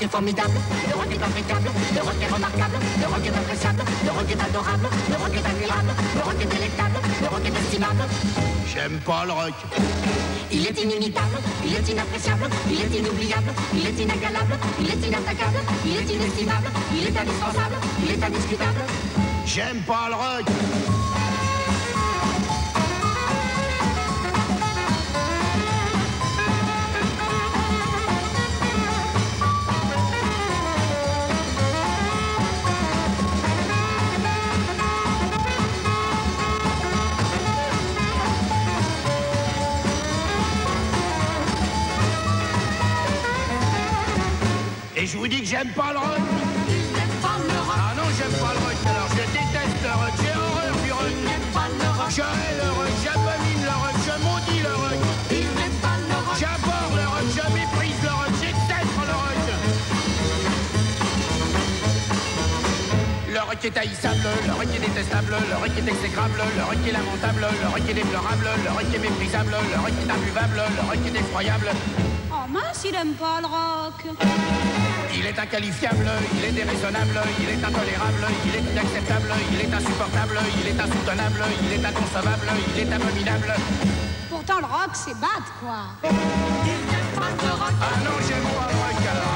rock est formidable, le rock est impeccable, le rock est remarquable, le rock est appréciable, le rock est adorable, le rock est agréable, le rock est délectable, le rock est estimable. J'aime pas le rock. Il est inimitable, il est inappréciable, il est inoubliable, il est inégalable, il est inattaquable, il est inestimable, il est indispensable, il est indiscutable. J'aime pas le rock. Et je vous dis que j'aime pas le rock. Il n'aime pas le rock. Ah non, j'aime pas le rock. Alors je déteste le rock. J'ai horreur du rock. Il n'aime pas le rock. Je hais le rock. J'abomine le rock. Je maudis le rock. Il n'aime pas le rock. J'aborde le rock. Je méprise le rock. J'éteste le rock. Le rock est haïssable. Le rock est détestable. Le rock est exécrable. Le rock est lamentable. Le rock est déplorable. Le rock est méprisable. Le rock est imbuvable. Le rock est effroyable. Oh mince, il aime pas le rock. Il est inqualifiable, il est déraisonnable, il est intolérable, il est inacceptable, il est insupportable, il est insoutenable, il est inconcevable, il est abominable. Pourtant, le rock, c'est bad, quoi. Il n'aime pas le rock. Ah non, j'aime pas le rock alors.